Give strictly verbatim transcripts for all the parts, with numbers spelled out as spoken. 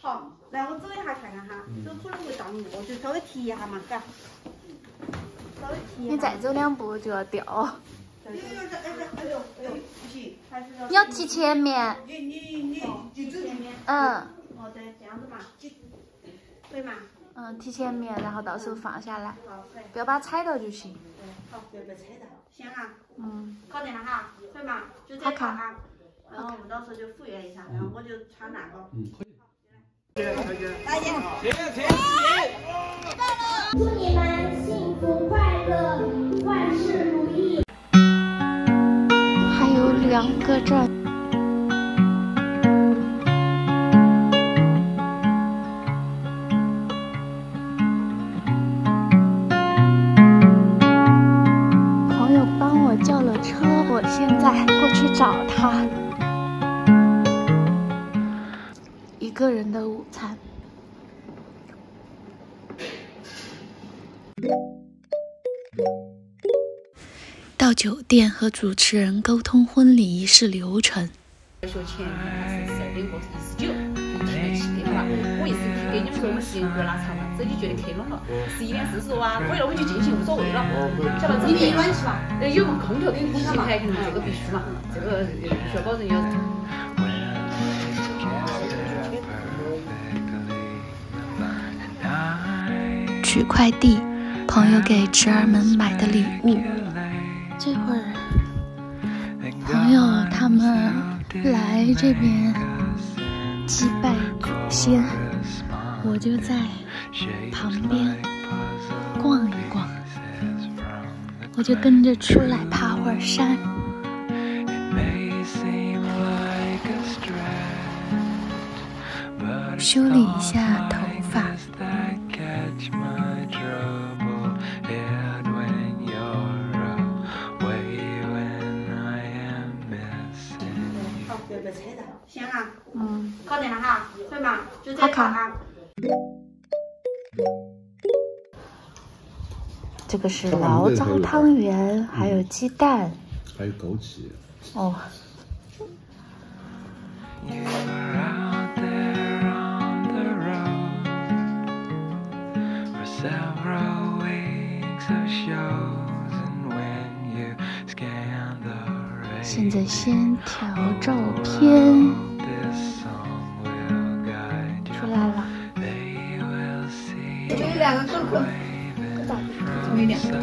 好，来我走一下看看哈，走可能会到你，我就稍微提一下嘛，嘎。稍微提一下。 你再走两步就要掉。 哎呦哎呦哎呦，不行，还是要。 你要提前面。 你你你提前面。 嗯。 哦对，这样子嘛，可以吗？ 嗯，提前面，然后到时候放下来， 好， 不要把它踩到就行。 对，好，不要被踩到。行啊。 嗯。 搞定了哈，可以吗？就这个啊。然后我们到时候就复原一下，然后我就穿那个。嗯，可以。大姐，谢谢谢谢。 祝你们幸福快乐，万事如意。 还有两个站。朋友帮我叫了车，我现在过去找他。一个人的午餐。到酒店和主持人沟通婚礼仪式流程。 学前是十二点过四十九，就提了起的嘛。我意思是给你们说，我们时间不拉长了，自己觉得开拢了。十一点四十啊，为了我就进行无所谓了。晓得？里面有暖气嘛？呃，有嘛，空调跟空调嘛，肯定这个必须嘛，这个必须要保证有。 取快递，朋友给侄儿们买的礼物。这会儿，朋友他们来这边祭拜祖先，我就在旁边逛一逛，我就跟着出来爬会儿山。修理一下头发。 被踩到，行啊， 嗯， 搞定了哈，可以吗？就这个啊。 这个是醪糟汤圆，还有鸡蛋， 还有枸杞。 哦。现在先调照片，出来了。 有两个狗狗，有两个。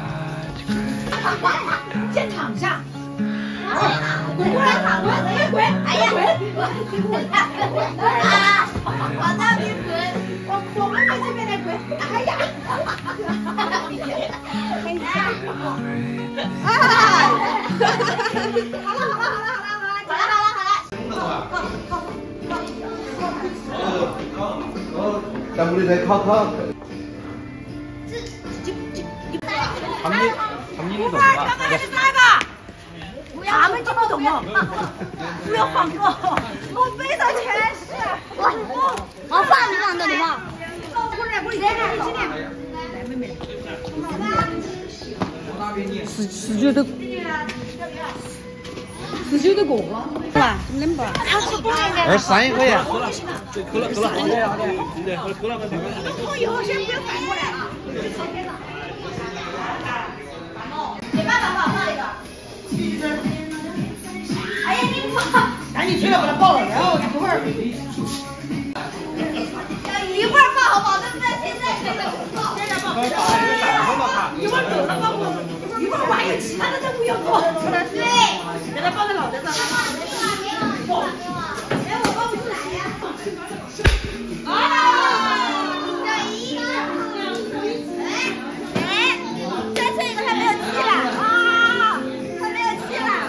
先躺下。过来躺，滚滚滚！哎呀，滚！啊！往那边滚，往我们这边来滚！哎呀！哎呀！好了好了好了好了好了，好了好了好了，好，好，好， 咱们再考考。 这这这， 他们他们你懂吧？他们是哪个？他们就不懂了，不要放歌，我背上全是。我我我放没放到里吗？过来过来，来来来，来妹妹。 十十九的，十九的过了，哇，冷不？ 二三一个呀。 够了，够了，够了，对对，够了够了，够了。 你们以后先不要反过来啊！你爸爸抱抱一个。哎呀，你放，赶紧去了，把它抱了，然后一会儿，一会儿放好不好？对不对？现在现在抱，现在抱，一会儿走了抱不，一会儿还有其他的任务要做，对，给他抱在脑袋上。抱，哎，我抱不出来呀。啊！这一个，哎哎，再这一个还没有气了啊！还没有气了。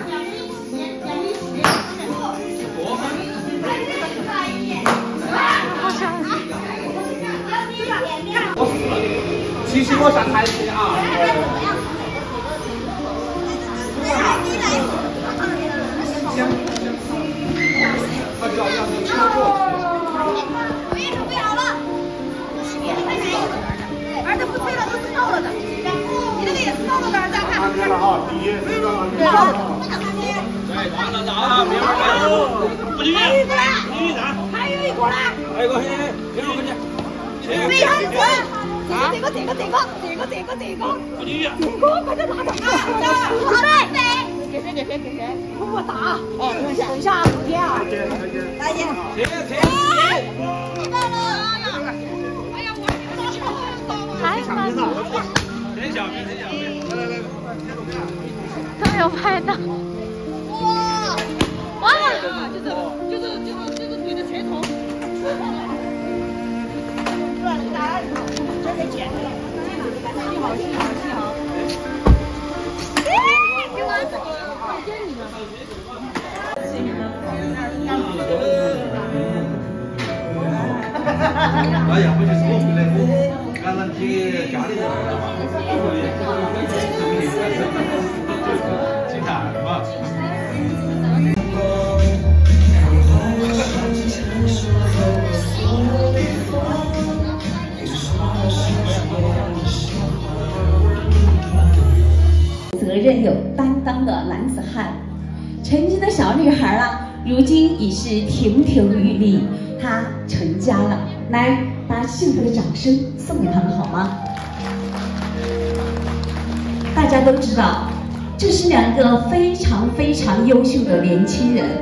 提醒我上台去啊！ 我也准备好了，儿子不吹了，都是倒了的。你那个也是倒了的，再看。看了啊，第一，对了。对，完了啊，别玩了，不行，还有一个呢，还有一个呢。 还有个黑黑，别让我看见。 没样子。这个这个这个这个这个这个这个。不进去。这个快点拿着。好嘞。给谁给谁给谁？我打。哦，等一下等一下，不点啊。大爷。停停停。到了。哎呀，我还蛮多。别小别小别。来来来。 都有拍到。 哇。哇。就是就是就是就是对着车头。乱打，这个剪了。幸好幸好幸好。哎，给我这个，给你了。 那要不就是我回来我赶上去家里人来了，去看是吧？ 责任有担当的男子汉，曾经的小女孩啊，如今已是亭亭玉立，她成家了。来，把幸福的掌声送给他们好吗？大家都知道，这是两个非常非常优秀的年轻人。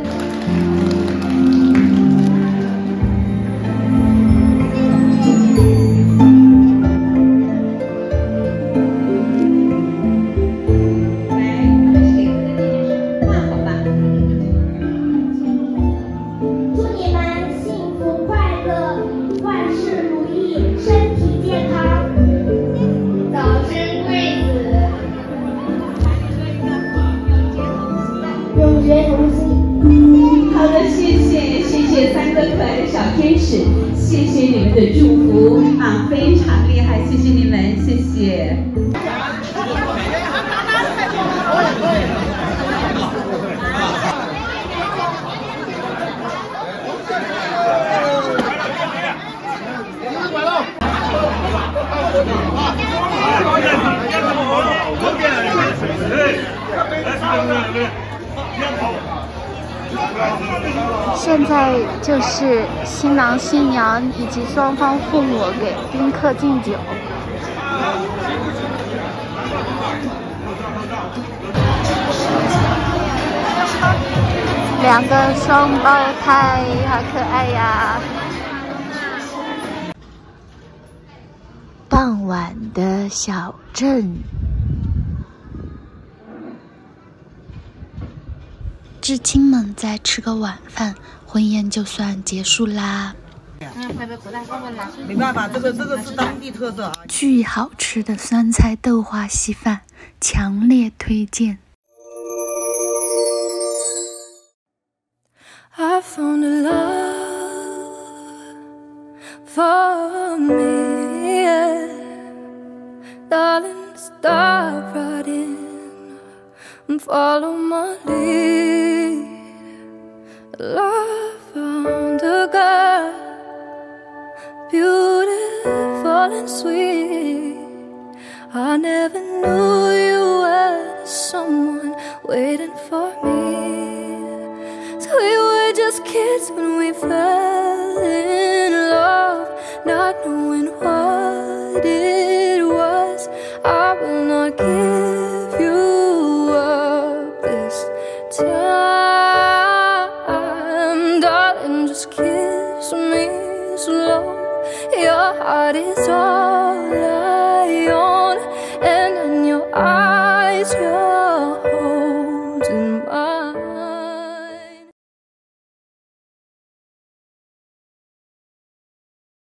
好的，谢谢谢谢三个可爱的小天使，谢谢你们的祝福啊，非常厉害，谢谢你们，谢谢。 现在就是新郎新娘以及双方父母给宾客敬酒。两个双胞胎，好可爱呀！傍晚的小镇。至亲们再吃个晚饭，婚宴就算结束啦。 没办法，这个这个是当地特色啊。 巨好吃的酸菜豆花稀饭，强烈推荐。I found a love for me, yeah. Darling, stop right in and follow my lead. Love found a girl, beautiful and sweet. I never knew you were someone waiting for me. So we were just kids when we fell in love, not knowing what it was. I will not give you up this time, darling, just kiss me slow. Your heart is all